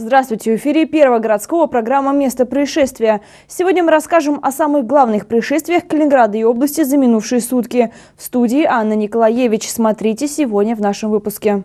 Здравствуйте! В эфире Первого городского программа «Место происшествия». Сегодня мы расскажем о самых главных происшествиях Калининграда и области за минувшие сутки. В студии Анна Николаевич. Смотрите сегодня в нашем выпуске.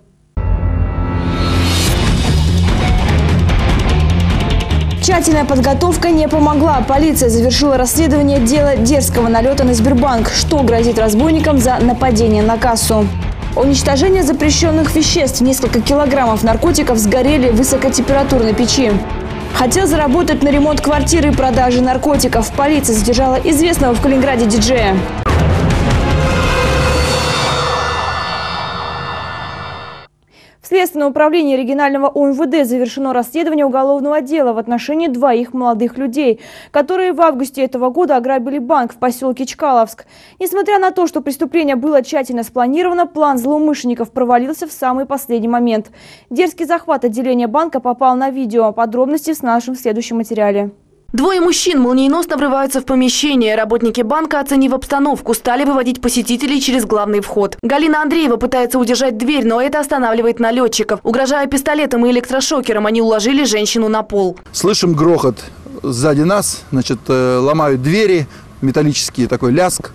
Тщательная подготовка не помогла. Полиция завершила расследование дела дерзкого налета на Сбербанк. Что грозит разбойникам за нападение на кассу? Уничтожение запрещенных веществ. Несколько килограммов наркотиков сгорели в высокотемпературной печи. Хотел заработать на ремонт квартиры и продаже наркотиков. Полиция задержала известного в Калининграде диджея. В Следственном управлении регионального УМВД завершено расследование уголовного дела в отношении двоих молодых людей, которые в августе этого года ограбили банк в поселке Чкаловск. Несмотря на то, что преступление было тщательно спланировано, план злоумышленников провалился в самый последний момент. Дерзкий захват отделения банка попал на видео. Подробности в нашем следующем материале. Двое мужчин молниеносно врываются в помещение. Работники банка, оценив обстановку, стали выводить посетителей через главный вход. Галина Андреева пытается удержать дверь, но это останавливает налетчиков. Угрожая пистолетом и электрошокером, они уложили женщину на пол. Слышим грохот сзади нас, ломают двери, металлический такой лязг.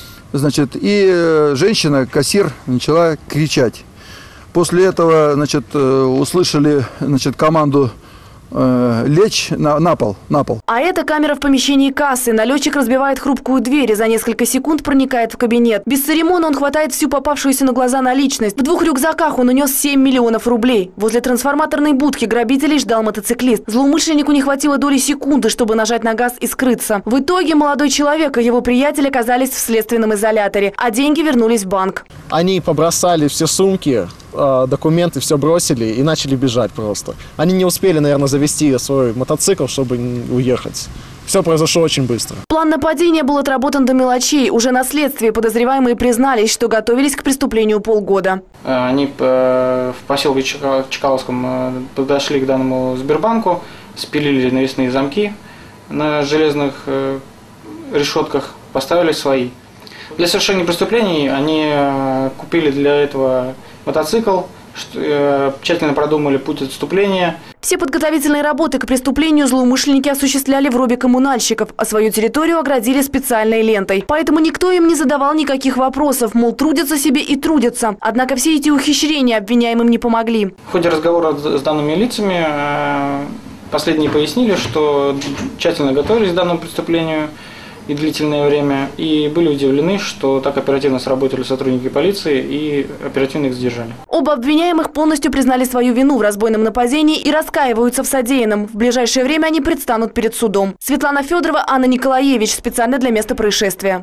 И женщина, кассир, начала кричать. После этого, услышали, команду лечь на пол. А это камера в помещении кассы. Налетчик разбивает хрупкую дверь и за несколько секунд проникает в кабинет. Без церемона он хватает всю попавшуюся на глаза наличность. В 2 рюкзаках он унес 7 миллионов рублей. Возле трансформаторной будки грабителей ждал мотоциклист. Злоумышленнику не хватило доли секунды, чтобы нажать на газ и скрыться. В итоге молодой человек и его приятель оказались в следственном изоляторе, а деньги вернулись в банк. Они побросали все сумки, документы, все бросили и начали бежать просто. Они не успели, наверное, завести свой мотоцикл, чтобы уехать. Все произошло очень быстро. План нападения был отработан до мелочей. Уже на следствии подозреваемые признались, что готовились к преступлению полгода. Они в поселке Чкаловском подошли к данному Сбербанку, спилили навесные замки на железных решетках, поставили свои. Для совершения преступлений они купили для этого мотоцикл, тщательно продумали путь отступления. Все подготовительные работы к преступлению злоумышленники осуществляли в робе коммунальщиков, а свою территорию оградили специальной лентой. Поэтому никто им не задавал никаких вопросов, мол, трудятся себе и трудятся. Однако все эти ухищрения обвиняемым не помогли. В ходе разговора с данными лицами последние пояснили, что тщательно готовились к данному преступлению и длительное время, и были удивлены, что так оперативно сработали сотрудники полиции и оперативно их задержали. Оба обвиняемых полностью признали свою вину в разбойном нападении и раскаиваются в содеянном. В ближайшее время они предстанут перед судом. Светлана Федорова, Анна Николаевич. Специально для места происшествия.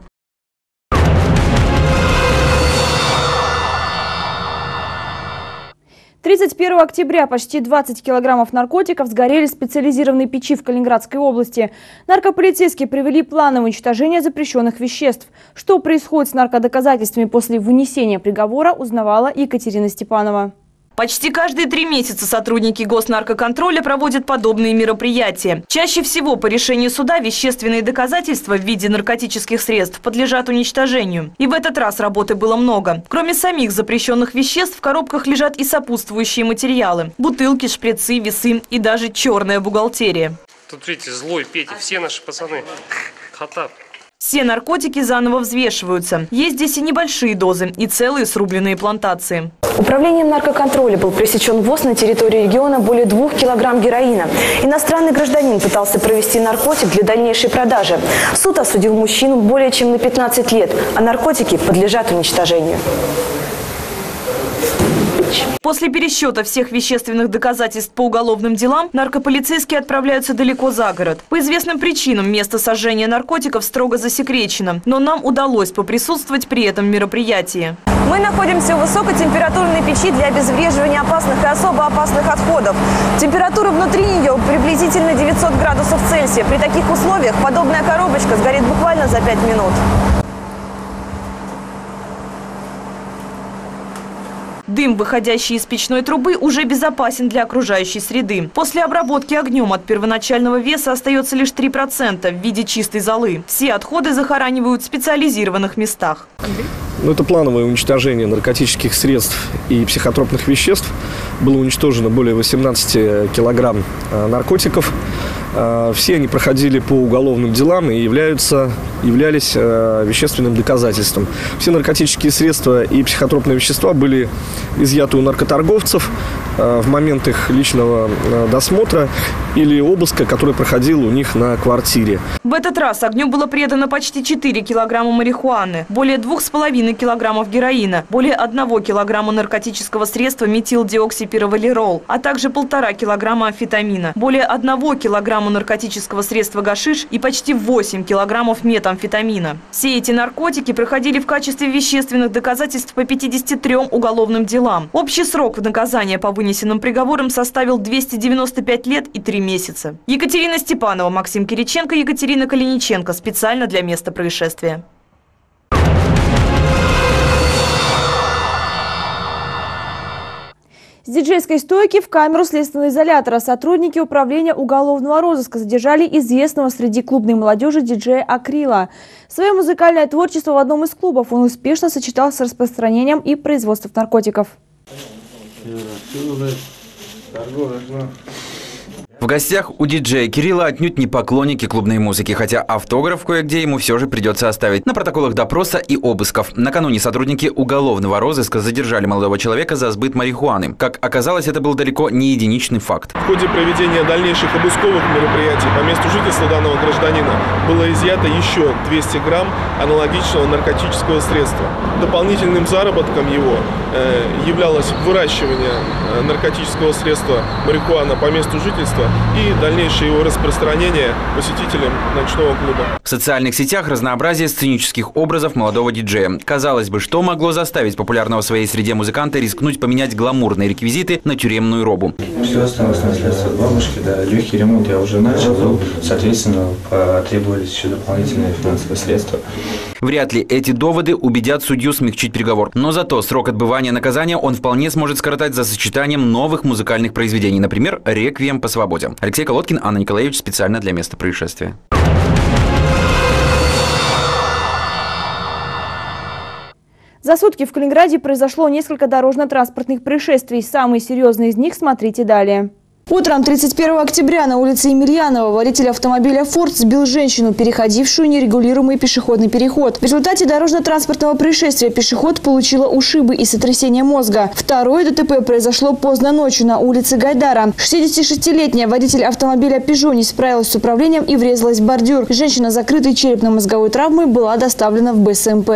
31 октября почти 20 килограммов наркотиков сгорели в специализированной печи в Калининградской области. Наркополицейские провели планы уничтожения запрещенных веществ. Что происходит с наркодоказательствами после вынесения приговора, узнавала Екатерина Степанова. Почти каждые 3 месяца сотрудники госнаркоконтроля проводят подобные мероприятия. Чаще всего по решению суда вещественные доказательства в виде наркотических средств подлежат уничтожению. И в этот раз работы было много. Кроме самих запрещенных веществ, в коробках лежат и сопутствующие материалы. Бутылки, шприцы, весы и даже черная бухгалтерия. Тут, видите, злой Петя, все наши пацаны. Хатап. Все наркотики заново взвешиваются. Есть здесь и небольшие дозы, и целые срубленные плантации. Управлением наркоконтроля был пресечен ввоз на территории региона более 2 килограмм героина. Иностранный гражданин пытался провести наркотик для дальнейшей продажи. Суд осудил мужчину более чем на 15 лет, а наркотики подлежат уничтожению. После пересчета всех вещественных доказательств по уголовным делам наркополицейские отправляются далеко за город. По известным причинам место сожжения наркотиков строго засекречено, но нам удалось поприсутствовать при этом мероприятии. Мы находимся в высокотемпературной печи для обезвреживания опасных и особо опасных отходов. Температура внутри нее приблизительно 900 градусов Цельсия. При таких условиях подобная коробочка сгорит буквально за 5 минут. Дым, выходящий из печной трубы, уже безопасен для окружающей среды. После обработки огнем от первоначального веса остается лишь 3% в виде чистой золы. Все отходы захоранивают в специализированных местах. Это плановое уничтожение наркотических средств и психотропных веществ было уничтожено более 18 килограмм наркотиков. Все они проходили по уголовным делам и являлись вещественным доказательством. Все наркотические средства и психотропные вещества были изъяты у наркоторговцев в момент их личного досмотра или обыска, который проходил у них на квартире. В этот раз огню было предано почти 4 килограмма марихуаны, более 2,5 килограммов героина, более 1 килограмма наркотического средства метилдиоксипировалерол, а также 1,5 килограмма амфетамина, более 1 килограмма наркотического средства гашиш и почти 8 килограммов метамфетамина. Все эти наркотики проходили в качестве вещественных доказательств по 53 уголовным делам. Общий срок наказания по вынесенным приговорам составил 295 лет и 3 месяца. Екатерина Степанова, Максим Кириченко, Екатерина Калиниченко. Специально для места происшествия. С диджейской стойки в камеру следственного изолятора сотрудники управления уголовного розыска задержали известного среди клубной молодежи диджея Акрила. Свое музыкальное творчество в одном из клубов он успешно сочетал с распространением и производством наркотиков. В гостях у диджея Кирилла отнюдь не поклонники клубной музыки, хотя автограф кое-где ему все же придется оставить. На протоколах допроса и обысков. Накануне сотрудники уголовного розыска задержали молодого человека за сбыт марихуаны. Как оказалось, это был далеко не единичный факт. В ходе проведения дальнейших обысковых мероприятий по месту жительства данного гражданина было изъято еще 200 грамм аналогичного наркотического средства. Дополнительным заработком его являлось выращивание наркотического средства марихуана по месту жительства и дальнейшее его распространение посетителям ночного клуба. В социальных сетях разнообразие сценических образов молодого диджея. Казалось бы, что могло заставить популярного в своей среде музыканта рискнуть поменять гламурные реквизиты на тюремную робу? Все осталось наследство от бабушки, да. Легкий ремонт я уже начал, соответственно, потребовались еще дополнительные финансовые средства. Вряд ли эти доводы убедят судью смягчить приговор. Но зато срок отбывания наказания он вполне сможет скоротать за сочетанием новых музыкальных произведений, например, «Реквием по свободе». Алексей Колодкин, Анна Николаевич, специально для места происшествия. За сутки в Калининграде произошло несколько дорожно-транспортных происшествий. Самые серьезные из них смотрите далее. Утром 31 октября на улице Емельянова водитель автомобиля «Форд» сбил женщину, переходившую нерегулируемый пешеходный переход. В результате дорожно-транспортного происшествия пешеход получила ушибы и сотрясение мозга. Второе ДТП произошло поздно ночью на улице Гайдара. 66-летняя водитель автомобиля «Пежо» не справилась с управлением и врезалась в бордюр. Женщина с закрытой черепно-мозговой травмой была доставлена в БСМП.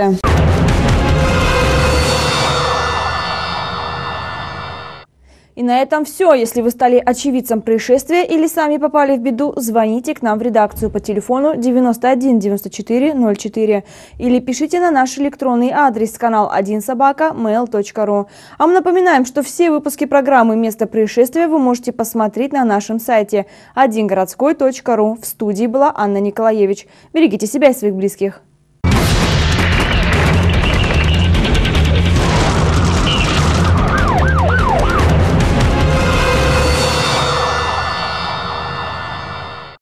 И на этом все. Если вы стали очевидцем происшествия или сами попали в беду, звоните к нам в редакцию по телефону 91 94 04 или пишите на наш электронный адрес kanal1@mail.ru. А мы напоминаем, что все выпуски программы «Место происшествия» вы можете посмотреть на нашем сайте 1городской.ру. В студии была Анна Николаевич. Берегите себя и своих близких.